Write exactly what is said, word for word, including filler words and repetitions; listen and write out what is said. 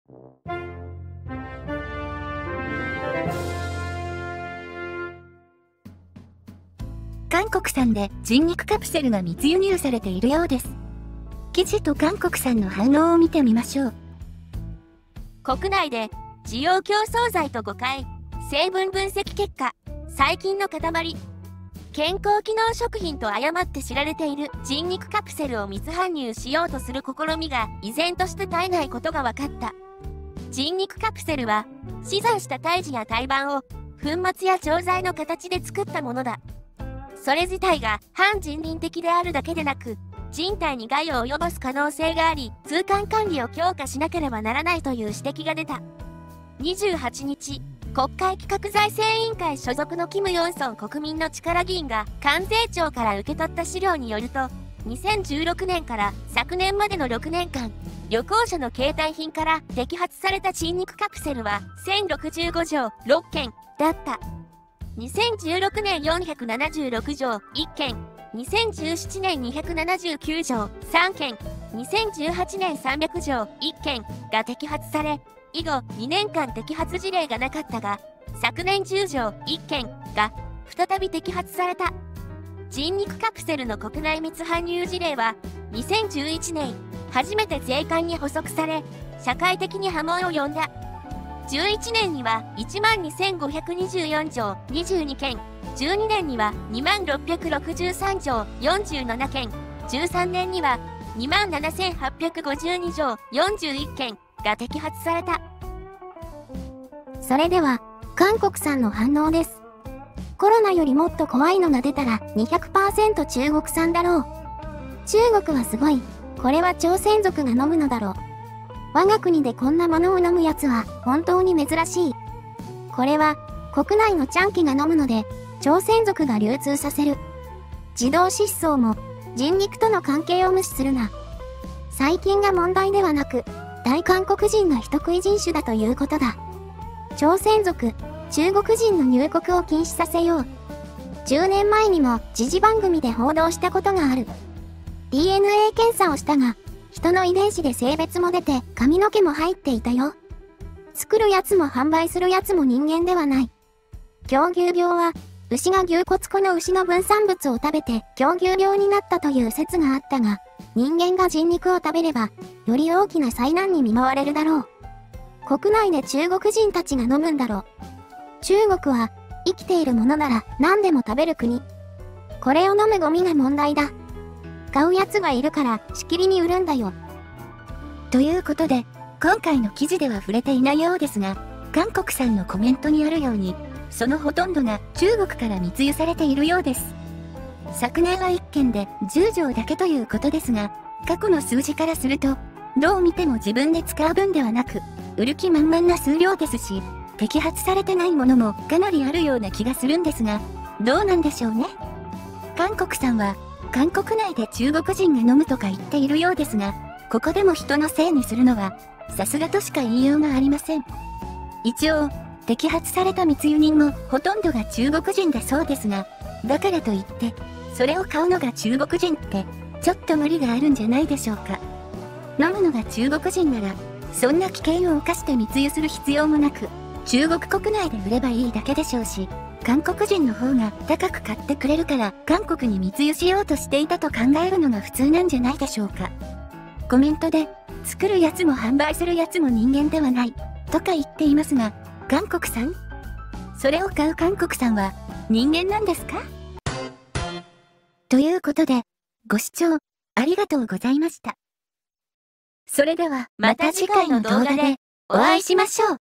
韓国産で人肉カプセルが密輸入されているようです。記事と韓国産の反応を見てみましょう。 国内で需要競争剤と誤解、成分分析結果、細菌の塊。健康機能食品と誤って知られている人肉カプセルを密搬入しようとする試みが依然として絶えないことが分かった。人肉カプセルは死産した胎児や胎盤を粉末や錠剤の形で作ったものだ。それ自体が反人倫的であるだけでなく、人体に害を及ぼす可能性があり、通関管理を強化しなければならないという指摘が出た。にじゅうはちにち、国会企画財政委員会所属のキム・ヨンソン国民の力議員が関税庁から受け取った資料によると、にせんじゅうろくねんから昨年までのろくねんかん、旅行者の携帯品から摘発された人肉カプセルはせんろくじゅうごじょうろっけんだった。にせんじゅうろくねんよんひゃくななじゅうろくじょういっけん、にせんじゅうななねんにひゃくななじゅうきゅうじょうさんけん、にせんじゅうはちねんさんびゃくじょういっけんが摘発され、以後にねんかん摘発事例がなかったが、昨年じゅうじょういっけんが再び摘発された。人肉カプセルの国内密搬入事例はにせんじゅういちねん初めて税関に捕捉され、社会的に波紋を呼んだ。じゅういちねんにはいちまんにせんごひゃくにじゅうよんじょうにじゅうにけん、じゅうにねんにはにまんろっぴゃくろくじゅうさんじょうよんじゅうななけん、じゅうさんねんにはにまんななせんはっぴゃくごじゅうにじょうよんじゅういっけんが摘発された。 それでは、韓国産の反応です。コロナよりもっと怖いのが出たら にひゃくパーセント 中国産だろう。中国はすごい。これは朝鮮族が飲むのだろう。我が国でこんなものを飲むやつは本当に珍しい。これは国内のチャンキが飲むので朝鮮族が流通させる。自動失踪も人肉との関係を無視するな。細菌が問題ではなく大韓国人が人食い人種だということだ。朝鮮族、中国人の入国を禁止させよう。じゅうねんまえにも時事番組で報道したことがある。ディーエヌエー 検査をしたが、人の遺伝子で性別も出て髪の毛も入っていたよ。作るやつも販売するやつも人間ではない。狂牛病は、牛が牛骨粉の牛の分産物を食べて狂牛病になったという説があったが、人間が人肉を食べれば、より大きな災難に見舞われるだろう。国内で中国人たちが飲むんだろう。中国は、生きているものなら何でも食べる国。これを飲むゴミが問題だ。買うやつがいるからしきりに売るんだよ。 ということで、今回の記事では触れていないようですが、韓国産のコメントにあるように、そのほとんどが中国から密輸されているようです。昨年はいっけんでじゅうじょうだけということですが、過去の数字からすると、どう見ても自分で使う分ではなく、売る気満々な数量ですし、摘発されてないものもかなりあるような気がするんですが、どうなんでしょうね。韓国産は、韓国内で中国人が飲むとか言っているようですが、ここでも人のせいにするのは、さすがとしか言いようがありません。一応、摘発された密輸人もほとんどが中国人だそうですが、だからといって、それを買うのが中国人って、ちょっと無理があるんじゃないでしょうか。飲むのが中国人なら、そんな危険を冒して密輸する必要もなく、中国国内で売ればいいだけでしょうし、韓国人の方が高く買ってくれるから韓国に密輸しようとしていたと考えるのが普通なんじゃないでしょうか。コメントで、作るやつも販売するやつも人間ではない、とか言っていますが、韓国産？それを買う韓国産は人間なんですか？ということで、ご視聴ありがとうございました。それではまた次回の動画でお会いしましょう。